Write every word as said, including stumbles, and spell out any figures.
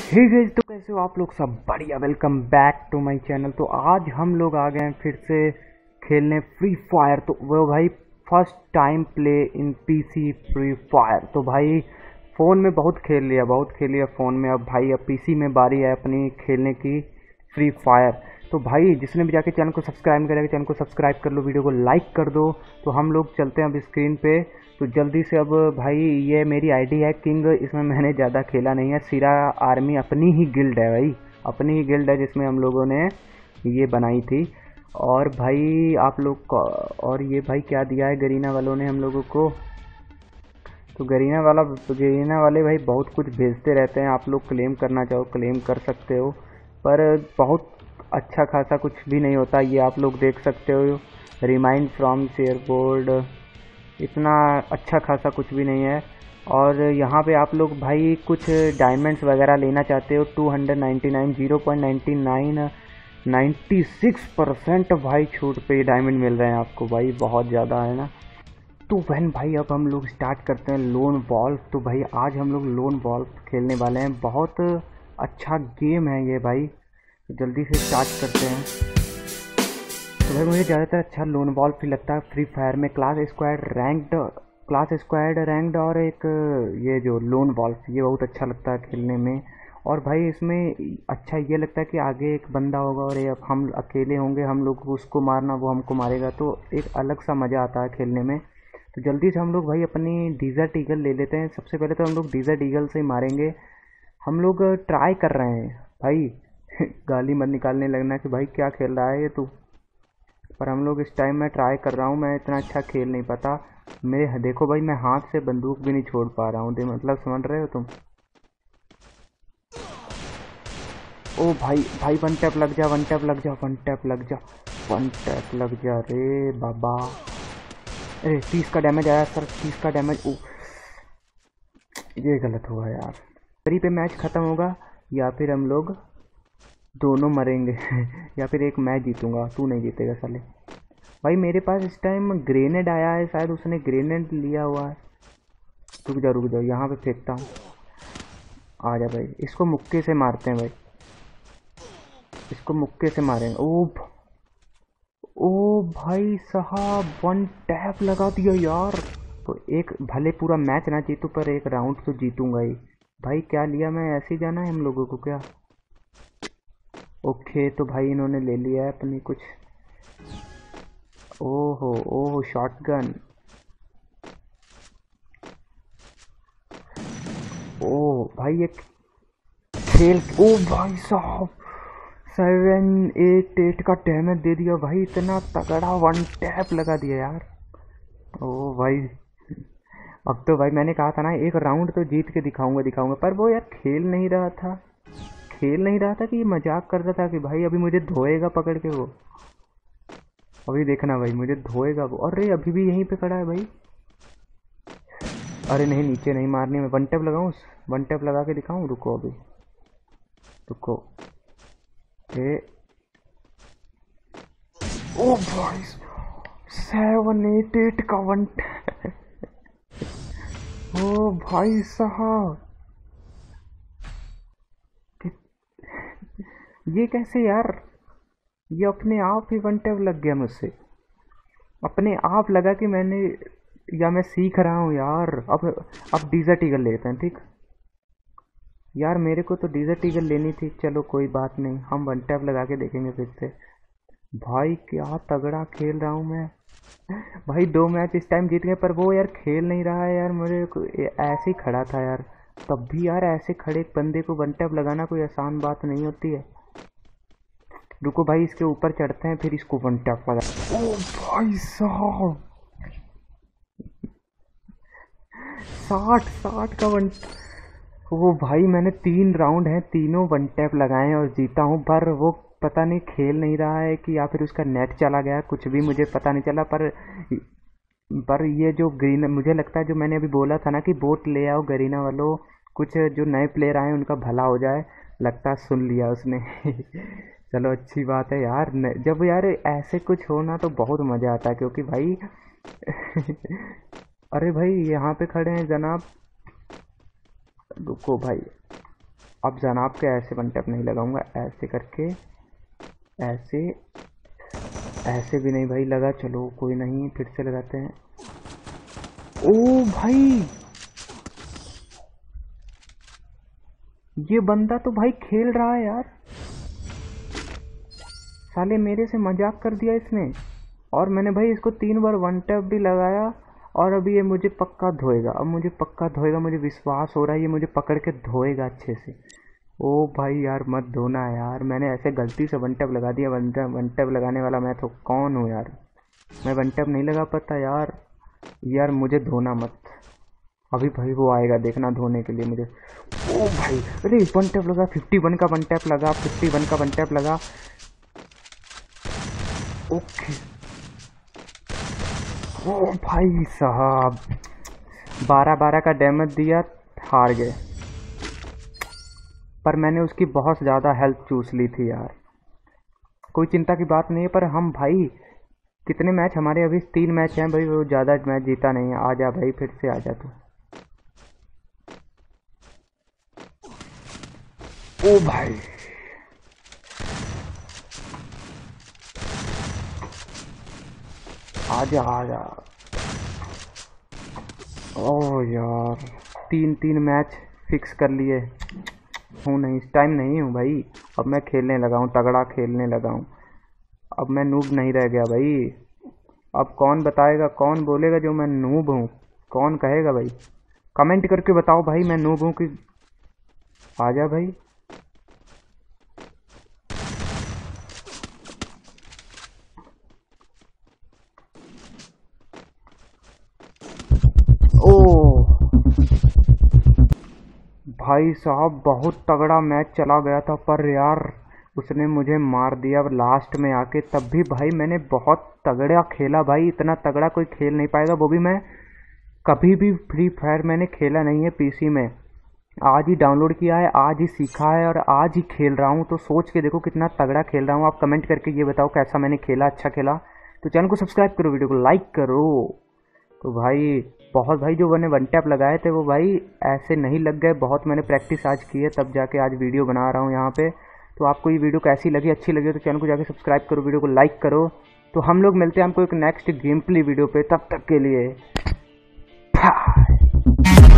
Hey guys, तो कैसे हो आप लोग? सब बढ़िया। Welcome back to my channel. तो आज हम लोग आ गए हैं फिर से खेलने फ्री फायर। तो वो भाई first time play in PC Free Fire. तो भाई फ़ोन में बहुत खेल लिया बहुत खेल लिया फ़ोन में। अब भाई अब पीसी में बारी है अपनी खेलने की फ्री फायर। तो भाई जिसने भी जाके चैनल को सब्सक्राइब नहीं करेगा चैनल को सब्सक्राइब कर लो, वीडियो को लाइक कर दो। तो हम लोग चलते हैं अब स्क्रीन पे। तो जल्दी से अब भाई ये मेरी आईडी है किंग, इसमें मैंने ज़्यादा खेला नहीं है। सिरा आर्मी अपनी ही गिल्ड है भाई, अपनी ही गिल्ड है जिसमें हम लोगों ने ये बनाई थी। और भाई आप लोग को और ये भाई क्या दिया है गरीना वालों ने हम लोगों को। तो गरीना वाला गरीना वाले भाई बहुत कुछ भेजते रहते हैं। आप लोग क्लेम करना चाहो क्लेम कर सकते हो, पर बहुत अच्छा खासा कुछ भी नहीं होता। ये आप लोग देख सकते हो, रिमाइंड फ्रॉम शेयर बोर्ड, इतना अच्छा खासा कुछ भी नहीं है। और यहाँ पे आप लोग भाई कुछ डायमंड्स वगैरह लेना चाहते हो, two hundred ninety nine zero point ninety nine ninety six percent भाई छूट पे ये डायमंड मिल रहे हैं आपको भाई, बहुत ज़्यादा है ना। तो वैन भाई अब हम लोग स्टार्ट करते हैं लोन वॉल्फ। तो भाई आज हम लोग लोन वॉल्फ खेलने वाले हैं, बहुत अच्छा गेम है ये भाई। तो जल्दी से स्टार्ट करते हैं। तो भाई मुझे ज़्यादातर अच्छा लोन वॉल्फ ही लगता है फ्री फायर में। Class squad ranked class squad ranked और एक ये जो लोन वॉल्फ, ये बहुत अच्छा लगता है खेलने में। और भाई इसमें अच्छा ये लगता है कि आगे एक बंदा होगा और ये हम अकेले होंगे, हम लोग को उसको मारना वो हमको मारेगा, तो एक अलग सा मज़ा आता है खेलने में। तो जल्दी से हम लोग भाई अपनी डीजर्ट ईगल ले लेते हैं। सबसे पहले तो हम लोग डीजर्ट ईगल से ही मारेंगे। हम लोग ट्राई कर रहे हैं भाई गाली मत निकालने लगना कि भाई क्या खेल रहा है ये तू। पर हम लोग इस टाइम मैं ट्राई कर रहा हूँ, मैं इतना अच्छा खेल नहीं पाता। मेरे देखो भाई मैं हाथ से बंदूक भी नहीं छोड़ पा रहा हूँ, मतलब समझ रहे हो तुम। ओ भाई भाई वन टैप लग जा वन टैप लग जा वन टैप लग जा वन टैप लग जा रे बाबा। अरे तीस का डैमेज आया सर, तीस का डैमेज। ओ ये गलत हुआ यार। तरी पे मैच ख़त्म होगा या फिर हम लोग दोनों मरेंगे या फिर एक मैं जीतूंगा, तू नहीं जीतेगा साले। भाई मेरे पास इस टाइम ग्रेनेड आया है, शायद उसने ग्रेनेड लिया हुआ है। रुक जाओ रुक जाओ, यहाँ पे फेंकता हूँ। आ जा भाई, इसको मुक्के से मारते हैं भाई, इसको मुक्के से मारेंगे। ओ ओ भाई साहब वन टैप लगा दिया यार। तो एक भले पूरा मैच ना जीतूँ पर एक राउंड तो जीतूंगा ही। भाई क्या लिया मैं, ऐसे ही जाना है हम लोगों को क्या? ओके तो भाई इन्होंने ले लिया है अपनी कुछ। ओहो ओहो शॉटगन। ओ भाई एक खेल, ओ भाई साहब सेवन एट एट का डैमेज दे दिया भाई, इतना तगड़ा वन टैप लगा दिया यार। ओ भाई अब तो भाई मैंने कहा था ना एक राउंड तो जीत के दिखाऊंगा दिखाऊंगा पर वो यार खेल नहीं रहा था खेल नहीं रहा था कि ये मजाक कर रहा था कि भाई अभी मुझे धोएगा पकड़ के वो। अभी देखना भाई मुझे धोएगा वो। अरे अभी भी यहीं पे खड़ा है भाई। अरे नहीं नीचे नहीं मारनी, मैं वन टैप लगाऊं, वन टैप लगा के दिखाऊं। रुको अभी रुको। ए ओ भाई सेवन एट एट का वन टैप। ओ भाई साहब ये कैसे यार, ये अपने आप ही वन टैप लग गया मुझसे, अपने आप लगा कि मैंने, या मैं सीख रहा हूँ यार। अब अब डीजर्ट ईगल लेते हैं ठीक यार, मेरे को तो डीजर्ट ईगल लेनी थी। चलो कोई बात नहीं, हम वन टैप लगा के देखेंगे फिर से। भाई क्या तगड़ा खेल रहा हूँ मैं भाई। दो मैच इस टाइम जीत गए पर वो यार खेल नहीं रहा है यार, मेरे को ऐसे ही खड़ा था यार। तब भी यार ऐसे खड़े बंदे को वन टैप लगाना कोई आसान बात नहीं होती है। रुको भाई इसके ऊपर चढ़ते हैं फिर इसको वन टैप लगा। ओ भाई साहब साठ साठ का वन। वो भाई मैंने तीन राउंड हैं तीनों वन टैप लगाए हैं और जीता हूँ। पर वो पता नहीं खेल नहीं रहा है कि या फिर उसका नेट चला गया, कुछ भी मुझे पता नहीं चला। पर पर ये जो ग्रीन, मुझे लगता है जो मैंने अभी बोला था ना कि बोट ले आओ गरीना वालों, कुछ जो नए प्लेयर आए उनका भला हो जाए, लगता है सुन लिया उसने चलो अच्छी बात है यार, जब यार ऐसे कुछ हो ना तो बहुत मज़ा आता है क्योंकि भाई अरे भाई यहाँ पे खड़े हैं जनाब, रुको भाई। अब जनाब के ऐसे वन टैप नहीं लगाऊंगा, ऐसे करके, ऐसे ऐसे भी नहीं भाई लगा, चलो कोई नहीं, फिर से लगाते हैं। ओ भाई ये बंदा तो भाई खेल रहा है यार, साले मेरे से मजाक कर दिया इसने। और मैंने भाई इसको तीन बार वन टैप भी लगाया और अभी ये मुझे पक्का धोएगा, अब मुझे पक्का धोएगा, मुझे विश्वास हो रहा है ये मुझे पकड़ के धोएगा अच्छे से। ओ भाई यार मत धोना यार, मैंने ऐसे गलती से वन टैप लगा दिया, वन टैप वन टैप लगाने वाला मैं तो कौन हूँ यार, मैं वन टैप नहीं लगा पाता यार। यार मुझे धोना मत, अभी भाई वो आएगा देखना धोने के लिए मुझे। ओ भाई अरे वन टैप लगा, फिफ्टी वन का वन टैप लगा, फिफ्टी वन का वन टैप लगा। ओके ओ भाई साहब बारह बारह का डैमेज दिया, हार गए। पर मैंने उसकी बहुत ज़्यादा हेल्थ चूस ली थी यार, कोई चिंता की बात नहीं है। पर हम भाई कितने मैच हमारे अभी तीन मैच हैं भाई, वो ज़्यादा मैच जीता नहीं है। आ जा भाई फिर से आ जा तू। ओ भाई आजा आजा। ओ यार तीन तीन मैच फिक्स कर लिए हूँ, नहीं इस टाइम नहीं हूँ भाई, अब मैं खेलने लगा हूँ, तगड़ा खेलने लगा हूँ, अब मैं नूब नहीं रह गया भाई। अब कौन बताएगा, कौन बोलेगा जो मैं नूब हूँ, कौन कहेगा भाई, कमेंट करके बताओ भाई मैं नूब हूँ कि। आजा भाई। ओ भाई साहब बहुत तगड़ा मैच चला गया था, पर यार उसने मुझे मार दिया लास्ट में आके। तब भी भाई मैंने बहुत तगड़ा खेला भाई, इतना तगड़ा कोई खेल नहीं पाएगा, वो भी मैं कभी भी फ्री फायर मैंने खेला नहीं है पीसी में, आज ही डाउनलोड किया है, आज ही सीखा है और आज ही खेल रहा हूँ। तो सोच के देखो कितना तगड़ा खेल रहा हूँ। आप कमेंट करके ये बताओ कैसा मैंने खेला, अच्छा खेला तो चैनल को सब्सक्राइब करो, वीडियो को लाइक करो। तो भाई बहुत भाई जो मैंने वन टैप लगाए थे वो भाई ऐसे नहीं लग गए, बहुत मैंने प्रैक्टिस आज की है, तब जाके आज वीडियो बना रहा हूँ यहाँ पे। तो आपको ये वीडियो कैसी लगी, अच्छी लगी तो चैनल को जाके सब्सक्राइब करो, वीडियो को लाइक करो। तो हम लोग मिलते हैं हमको एक नेक्स्ट गेम प्ले वीडियो पे, तब तक के लिए।